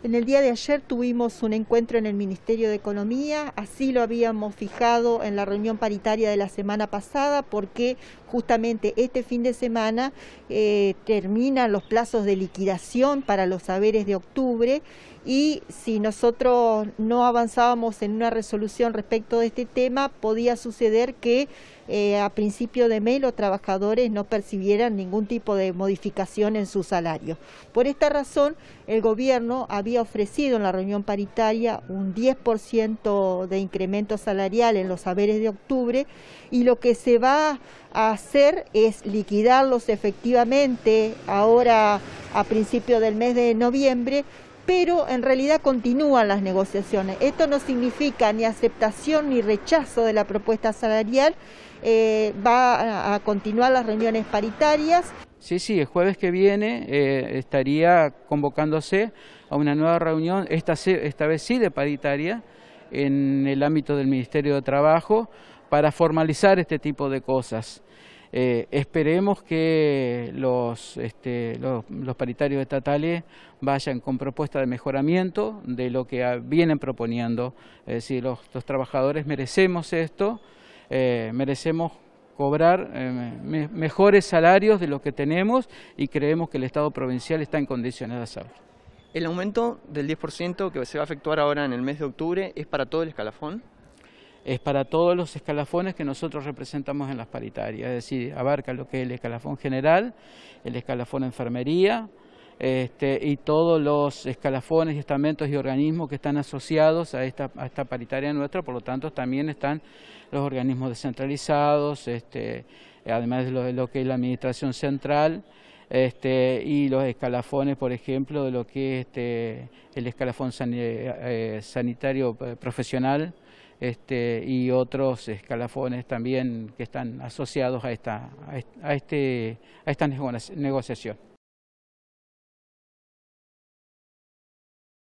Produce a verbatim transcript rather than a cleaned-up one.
En el día de ayer tuvimos un encuentro en el Ministerio de Economía, así lo habíamos fijado en la reunión paritaria de la semana pasada, porque justamente este fin de semana eh, terminan los plazos de liquidación para los haberes de octubre, y si nosotros no avanzábamos en una resolución respecto de este tema, podía suceder que eh, a principio de mes los trabajadores no percibieran ningún tipo de modificación en su salario. Por esta razón, el gobierno había ofrecido en la reunión paritaria un diez por ciento de incremento salarial en los haberes de octubre, y lo que se va a hacer es liquidarlos efectivamente ahora a principio del mes de noviembre, pero en realidad continúan las negociaciones. Esto no significa ni aceptación ni rechazo de la propuesta salarial, eh, va a, a continuar las reuniones paritarias. Sí, sí, el jueves que viene eh, estaría convocándose a una nueva reunión, esta, esta vez sí de paritaria, en el ámbito del Ministerio de Trabajo, para formalizar este tipo de cosas. Eh, esperemos que los, este, los, los paritarios estatales vayan con propuestas de mejoramiento de lo que vienen proponiendo. Es decir, los, los trabajadores merecemos esto, eh, merecemos cobrar eh, me, mejores salarios de los que tenemos, y creemos que el Estado provincial está en condiciones de hacerlo. ¿El aumento del diez por ciento que se va a efectuar ahora en el mes de octubre es para todo el escalafón? Es para todos los escalafones que nosotros representamos en las paritarias, es decir, abarca lo que es el escalafón general, el escalafón enfermería, este, y todos los escalafones, estamentos y organismos que están asociados a esta, a esta paritaria nuestra. Por lo tanto también están los organismos descentralizados, este, además de lo, de lo que es la administración central, Este, y los escalafones, por ejemplo, de lo que es este, el escalafón san, eh, sanitario profesional, este, y otros escalafones también que están asociados a esta, a este, a esta negociación.